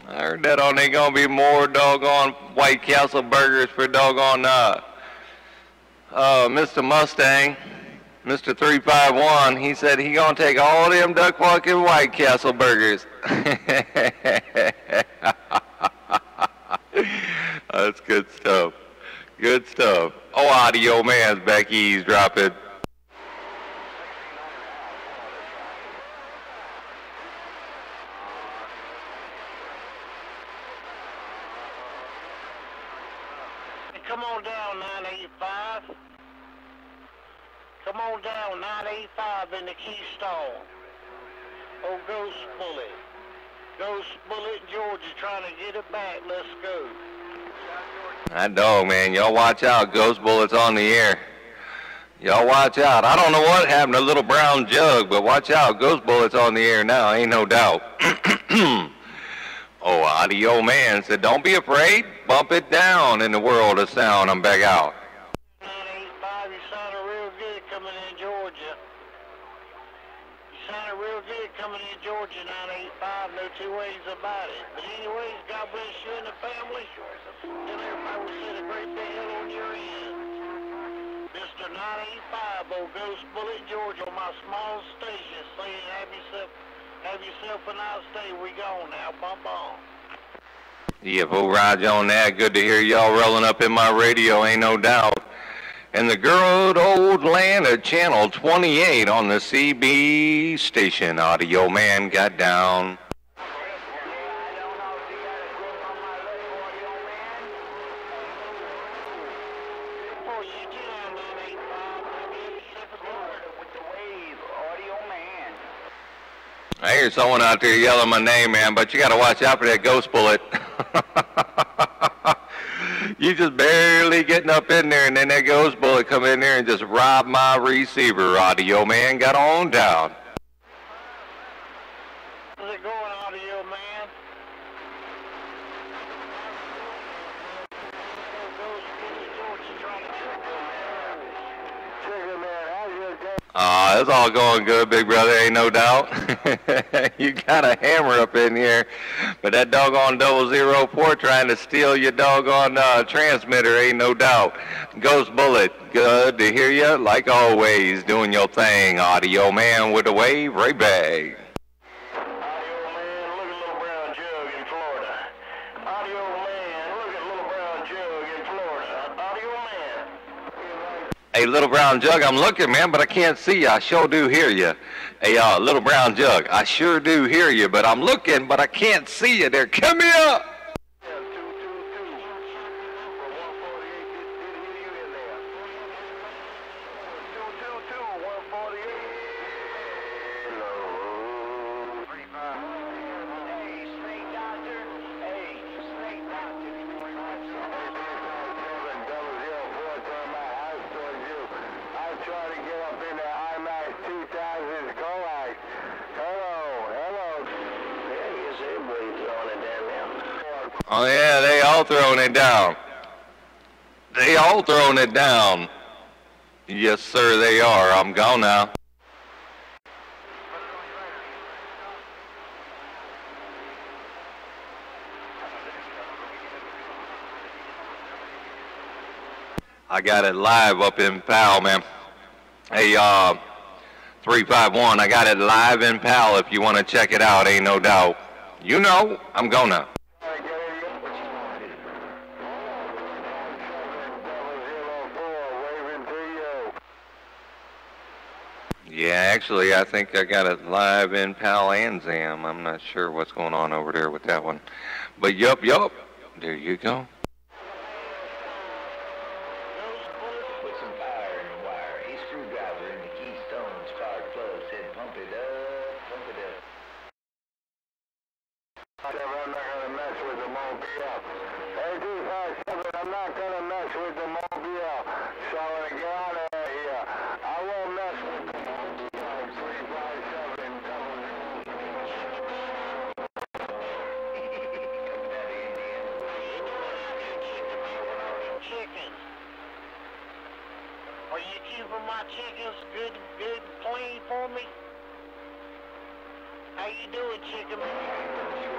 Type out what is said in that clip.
I heard that on there gonna be more doggone White Castle burgers for doggone Mr. Mustang, Mr. 351. He said he gonna take all them duck fucking White Castle burgers. That's good stuff. Good stuff. Oh, Audio Man's back eavesdropping. Come on down, 985. Come on down, 985 in the Keystone. Oh, Ghost Bullet. Ghost Bullet, Georgia, trying to get it back. Let's go. That dog, man. Y'all watch out. Ghost Bullet's on the air. Y'all watch out. I don't know what happened to Little Brown Jug, but watch out. Ghost Bullet's on the air now. Ain't no doubt. Oh, Audio Man said, don't be afraid. Bump it down in the world of sound. I'm back out. 985, you sounded real good coming in Georgia. You sounded real good coming in Georgia, 985. No two ways about it. But anyways, God bless you and the family. And everybody will send a great big hill on your end. Mr. 985, old Ghost Bullet, Georgia, on my small station, saying have yourself a nice day. We gone now. Bump on. Yeah, we'll ride you on that. Good to hear y'all rolling up in my radio, ain't no doubt. And the good old land of Channel 28 on the CB station. Audio Man got down. I hear someone out there yelling my name, man, but you got to watch out for that Ghost Bullet. You just barely getting up in there, and then that Ghost Bullet come in there and just rob my receiver. Audio Man got on down. How's it going, Audio Man? It's all going good, big brother, ain't no doubt. You got a hammer up in here, but that doggone 004 trying to steal your doggone transmitter, ain't no doubt. Ghost Bullet, good to hear you, like always, doing your thing. Audio Man with a wave, right back. Hey, Little Brown Jug, I'm looking, man, but I can't see you. I sure do hear you. Hey, Little Brown Jug, I sure do hear you, but I'm looking, but I can't see you there. Come here! Oh, yeah, they all throwing it down. They all throwing it down. Yes, sir, they are. I'm gone now. I got it live up in PAL, man. Hey, 351, I got it live in PAL if you want to check it out, ain't no doubt. You know, I'm gonna. Yeah, actually, I think I got it live in PAL and ZAM. I'm not sure what's going on over there with that one. But yup, there you go. Put some fire in the wire. A screwdriver in the keystone. Spark plug said pump it up, pump it up. I'm not going to mess with the mobile. 8257, I'm not going to mess with the mobile. So I get out of here. I won't mess with the mobile. 357. Chickens. Are you keeping my chickens good and clean for me? How you doing, chicken?